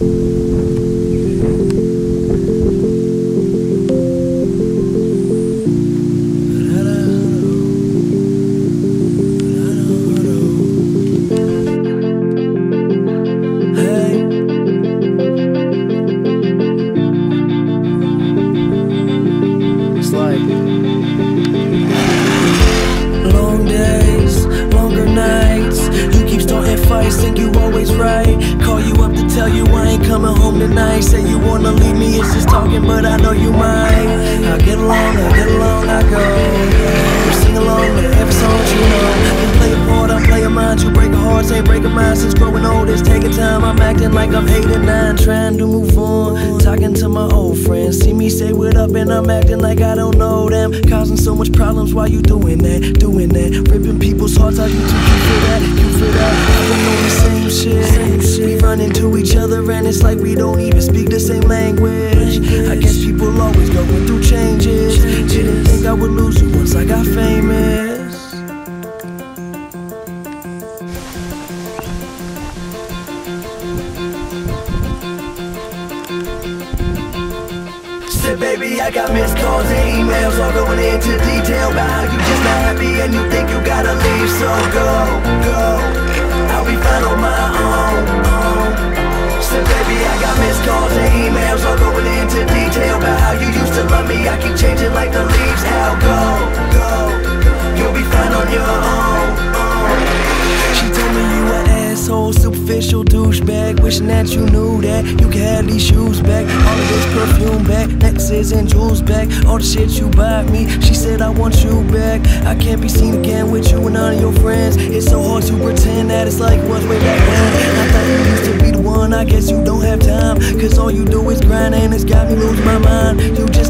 Long days, longer nights. You keep starting fights, think you always right. Call you up to tell you I ain't coming home tonight. Say you wanna leave me, it's just talking, but I know you might. I get along, I go. You sing along to every song you know. You play a part, I play a mind. You break a heart, ain't break a mind. Since growing old, it's taking time. I'm acting like I'm 8 and 9, trying to move on. Talking to my old friends, see me say what up, and I'm acting like I don't know them. Causing so much problems while you doing that. Ripping people's hearts out, you too cute for that, I've been on the same shit. We run into each other and it's like we don't even speak the same language. I guess people always going through changes. Didn't think I would lose you once I got famous. Said baby, I got missed calls and emails, all going into detail about how you just not happy and you think you gotta leave. So go, I'll be fine on my own. Said baby, I got missed calls and emails, all going into detail about how you used to love me. I keep changing like the leaves. How go, you'll be fine on your own. She told me you an asshole, superficial douchebag, wishing that you knew that you could have these shoes back, all of this perfume back, necklaces and jewels back, all the shit you bought me. She said I want you back. I can't be seen again with you and none of your friends. It's so hard to pretend that it's like what's way back then. I thought you used to be the one, I guess you don't have time, cause all you do is grind and it's got me losing my mind. You just